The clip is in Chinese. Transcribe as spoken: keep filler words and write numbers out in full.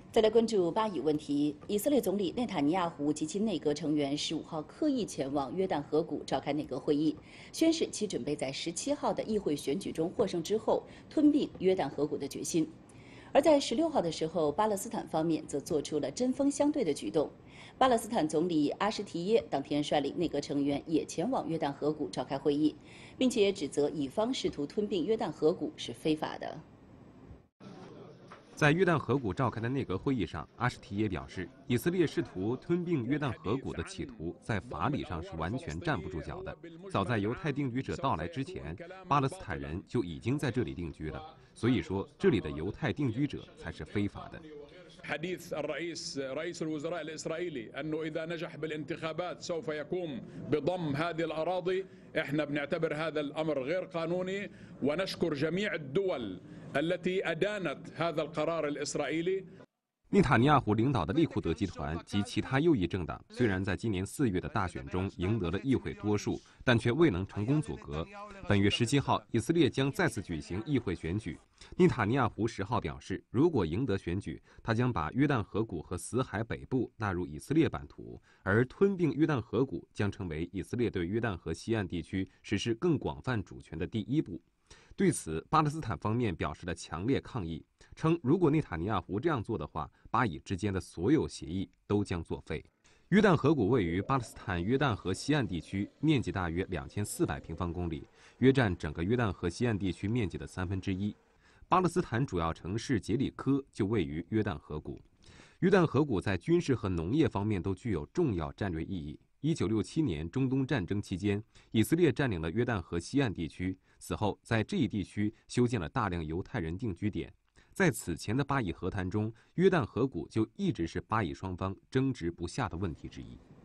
再来关注巴以问题，以色列总理内塔尼亚胡及其内阁成员十五号刻意前往约旦河谷召开内阁会议，宣示其准备在十七号的议会选举中获胜之后吞并约旦河谷的决心。而在十六号的时候，巴勒斯坦方面则做出了针锋相对的举动。巴勒斯坦总理阿什提耶当天率领内阁成员也前往约旦河谷召开会议，并且指责以方试图吞并约旦河谷是非法的。 在约旦河谷召开的内阁会议上，阿什提耶表示，以色列试图吞并约旦河谷的企图在法理上是完全站不住脚的。早在犹太定居者到来之前，巴勒斯坦人就已经在这里定居了，所以说这里的犹太定居者才是非法的。 حديث الرئيس رئيس الوزراء الإسرائيلي أنه إذا نجح بالانتخابات سوف يقوم بضم هذه الأراضي إحنا بنعتبر هذا الأمر غير قانوني ونشكر جميع الدول التي أدانت هذا القرار الإسرائيلي。 内塔尼亚胡领导的利库德集团及其他右翼政党虽然在今年四月的大选中赢得了议会多数，但却未能成功阻隔。本月十七号，以色列将再次举行议会选举。内塔尼亚胡十号表示，如果赢得选举，他将把约旦河谷和死海北部纳入以色列版图，而吞并约旦河谷将成为以色列对约旦河西岸地区实施更广泛主权的第一步。对此，巴勒斯坦方面表示了强烈抗议，称如果内塔尼亚胡这样做的话，巴以之间的所有协议都将作废。约旦河谷位于巴勒斯坦约旦河西岸地区，面积大约两千四百平方公里，约占整个约旦河西岸地区面积的三分之一。巴勒斯坦主要城市杰里科就位于约旦河谷。约旦河谷在军事和农业方面都具有重要战略意义。一九六七年中东战争期间，以色列占领了约旦河西岸地区，此后在这一地区修建了大量犹太人定居点。在此前的巴以和谈中，约旦河谷就一直是巴以双方争执不下的问题之一。